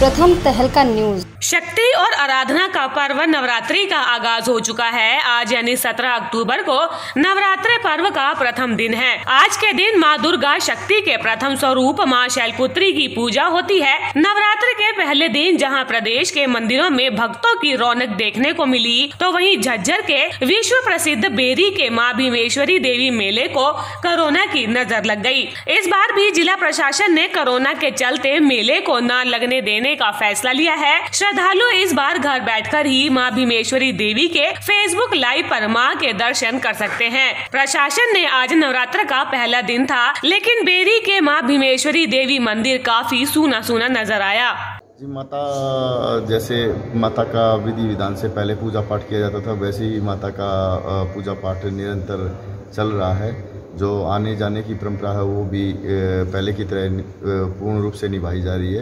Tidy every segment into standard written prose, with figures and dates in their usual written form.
प्रथम तहलका न्यूज। शक्ति और आराधना का पर्व नवरात्रि का आगाज हो चुका है। आज यानी 17 अक्टूबर को नवरात्रि पर्व का प्रथम दिन है। आज के दिन माँ दुर्गा शक्ति के प्रथम स्वरूप माँ शैलपुत्री की पूजा होती है। नवरात्रि के पहले दिन जहां प्रदेश के मंदिरों में भक्तों की रौनक देखने को मिली, तो वहीं झज्जर के विश्व प्रसिद्ध बेरी के माँ भीमेश्वरी देवी मेले को कोरोना की नजर लग गई। इस बार भी जिला प्रशासन ने कोरोना के चलते मेले को न लगने देने का फैसला लिया है। श्रद्धालु इस बार घर बैठकर ही माँ भीमेश्वरी देवी के फेसबुक लाइव पर माँ के दर्शन कर सकते हैं। प्रशासन ने आज नवरात्र का पहला दिन था, लेकिन बेरी के माँ भीमेश्वरी देवी मंदिर काफी सूना सूना नजर आया। जी, जैसे माता का विधि विधान से पहले पूजा पाठ किया जाता था, वैसे ही माता का पूजा पाठ निरंतर चल रहा है। जो आने जाने की परंपरा है वो भी पहले की तरह पूर्ण रूप से निभाई जा रही है।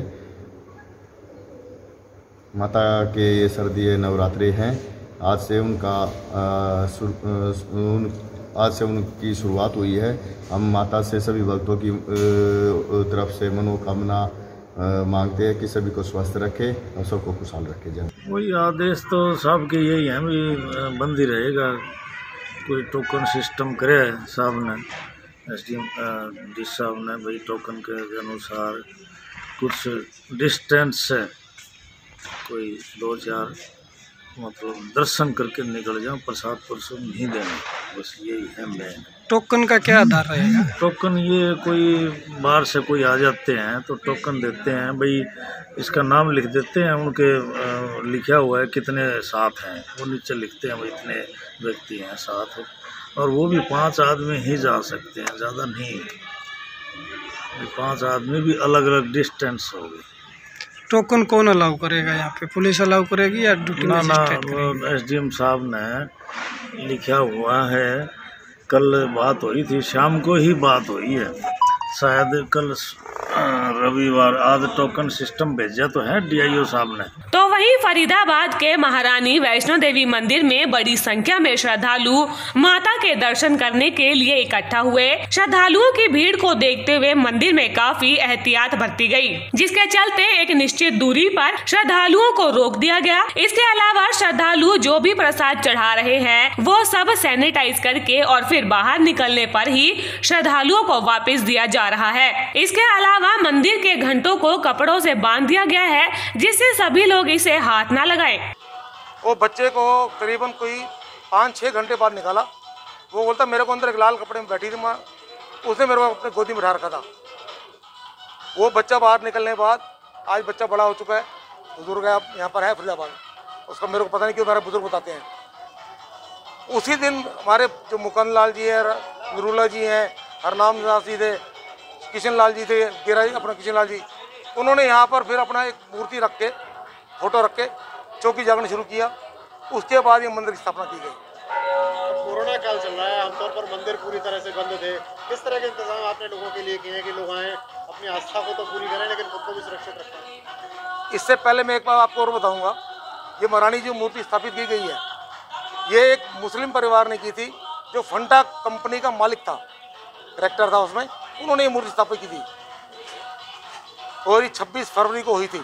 माता के ये सर्दीय नवरात्रि हैं। आज से उनकी शुरुआत हुई है। हम माता से सभी भक्तों की तरफ से मनोकामना मांगते हैं कि सभी को स्वस्थ रखे और सबको खुशहाल रखे जाए। वही आदेश तो सबके यही है, भी बंद ही रहेगा। कोई टोकन सिस्टम करे साहब ने, SDM डिस साहब ने, भाई टोकन के अनुसार कुछ डिस्टेंस से कोई 2-4 मतलब दर्शन करके निकल जाओ, प्रसाद नहीं देना, बस यही है मेन। टोकन का क्या आधार रहेगा? टोकन ये कोई बाहर से कोई आ जाते हैं तो टोकन देते हैं, भाई इसका नाम लिख देते हैं, उनके लिखा हुआ है कितने साथ हैं, वो नीचे लिखते हैं भाई इतने व्यक्ति हैं साथ, और वो भी 5 आदमी ही जा सकते हैं, ज़्यादा नहीं। 5 आदमी भी अलग अलग डिस्टेंस हो गए। टोकन कौन अलाउ करेगा यहाँ पे? पुलिस अलाउ करेगी या ड्यूटी मजिस्ट्रेट करेगी? SDM साहब ने लिखा हुआ है। कल बात हुई थी, शाम को ही बात हुई है, शायद कल रविवार। आज टोकन सिस्टम भेजा तो है DIO साहब ने। तो वहीं फरीदाबाद के महारानी वैष्णो देवी मंदिर में बड़ी संख्या में श्रद्धालु माता के दर्शन करने के लिए इकट्ठा हुए। श्रद्धालुओं की भीड़ को देखते हुए मंदिर में काफी एहतियात बरती गई, जिसके चलते एक निश्चित दूरी पर श्रद्धालुओं को रोक दिया गया। इसके अलावा श्रद्धालु जो भी प्रसाद चढ़ा रहे हैं वो सब सैनिटाइज करके और फिर बाहर निकलने पर ही श्रद्धालुओं को वापस दिया जा रहा है। इसके अलावा मंदिर के घंटों को कपड़ों से बांध दिया गया है, जिससे सभी लोग इसे हाथ ना लगाएं। वो बच्चे को करीबन कोई 5-6 घंटे बाद निकाला। वो बोलता मेरे को अंदर एक लाल कपड़े में बैठी थी माँ, उसने मेरे को अपने गोदी में उठा रखा था। वो बच्चा बाहर निकलने के बाद आज बच्चा बड़ा हो चुका है, बुजुर्ग है, यहाँ पर है फरीदाबाद। उसका मेरे को पता नहीं क्यों मेरे बुजुर्ग बताते हैं। उसी दिन हमारे जो मुकुंद लाल जी है, नरूला जी हैं, हरनाम दास जी थे, किशन लाल जी थे, गेरा जी, अपना किशन लाल जी, उन्होंने यहाँ पर फिर अपना एक मूर्ति रख के, फोटो रख के चौकी जागरण शुरू किया। उसके बाद ये मंदिर की स्थापना की गई। कोरोना काल चल रहा है, आमतौर पर मंदिर पूरी तरह से बंद थे। किस तरह के इंतजाम आपने लोगों के लिए किए हैं कि लोग आएँ, अपनी आस्था को तो पूरी करें लेकिन खुद को भी सुरक्षित रखें? इससे पहले मैं एक बार आपको और बताऊँगा, ये महारानी जो मूर्ति स्थापित की गई है, ये एक मुस्लिम परिवार ने की थी, जो फंटा कंपनी का मालिक था, डायरेक्टर था उसमें, उन्होंने ये मूर्ति स्थापित की थी और ये 26 फरवरी को हुई थी।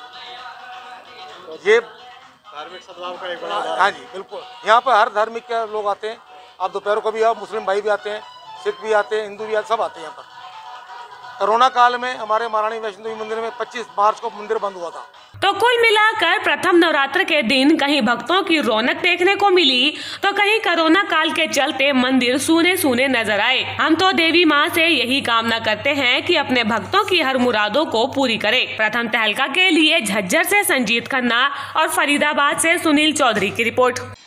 ये धार्मिक सद्भाव का एक बड़ा, हाँ जी बिल्कुल। यहाँ पर हर धार्मिक के लोग आते हैं। आप दोपहर को भी आओ, मुस्लिम भाई भी आते हैं, सिख भी आते हैं, हिंदू भी आते, सब आते हैं यहाँ पर। कोरोना काल में हमारे महारानी वैष्णो देवी मंदिर में 25 मार्च को मंदिर बंद हुआ था। तो कुल मिलाकर प्रथम नवरात्र के दिन कहीं भक्तों की रौनक देखने को मिली, तो कहीं कोरोना काल के चलते मंदिर सूने सूने नजर आए। हम तो देवी माँ से यही कामना करते हैं कि अपने भक्तों की हर मुरादों को पूरी करे। प्रथम तहलका के लिए झज्जर से संजीत खन्ना और फरीदाबाद से सुनील चौधरी की रिपोर्ट।